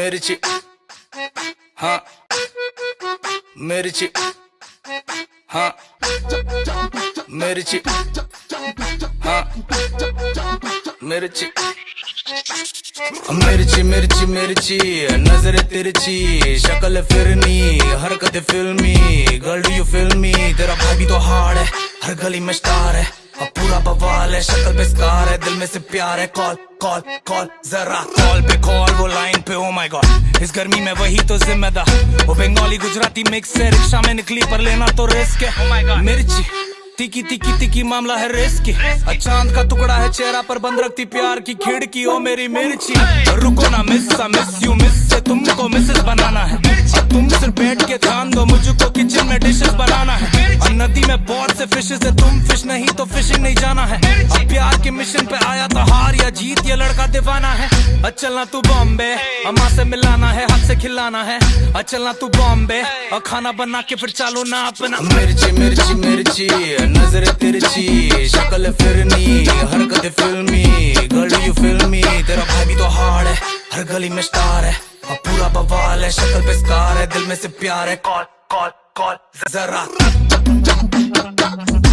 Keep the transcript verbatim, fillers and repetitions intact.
मिर्ची, हाँ मिर्ची, हाँ मिर्ची, हाँ मिर्ची, मिर्ची मिर्ची मिर्ची, नजर तिरछी, शक्ल फिरनी, हरकत फिल्मी, girl do you feel me? तेरा भाई भी तो हार्ड है, हर गली में स्टार है, अब पूरा बवाल है, शक्ल पे स्कार है, दिल में से प्यार है। कॉल कॉल कॉल जरा कॉल पे कॉल, वो लाइन पे ओ माय गॉड, इस गर्मी में वही तो जिम्मेदार। वो बंगाली गुजराती मिक्स है, रिक्शा में निकली पर लेना तो रिस्क है। oh my God, मिर्ची तिकी तिकी तिकी मामला है रिस्क। चांद का टुकड़ा है चेहरा पर बंद रखती प्यार की खिड़की। ओ मेरी मिर्ची रुको ना मिस मिस यू मिस से तुमको मिसेस बनाना है। तुम सिर्फ बैठ के ध्यान दो, मुझको किचन में डिशेस बनाना है। और नदी में बहुत से फिशेस है, तुम फिश नहीं तो फिशिंग नहीं जाना है। अब प्यार के मिशन पे आया तो हार या जीत, ये लड़का दीवाना है। चलना तू बॉम्बे, अम्मा से मिलाना है, हाथ से खिलाना है। चलना तू बॉम्बे और खाना बना के फिर चालो ना अपना। मिर्ची मिर्ची मिर्ची, नजर तिरछी, शक्ल फिरनी, हरकत फिल्मी, girl do you feel me? तेरा भाई भी तो हार्ड है, हर गली में स्टार है, और पूरा बवाल है, शक्ल पे स्कार है, दिल में से प्यार है। कॉल कॉल कॉल जरा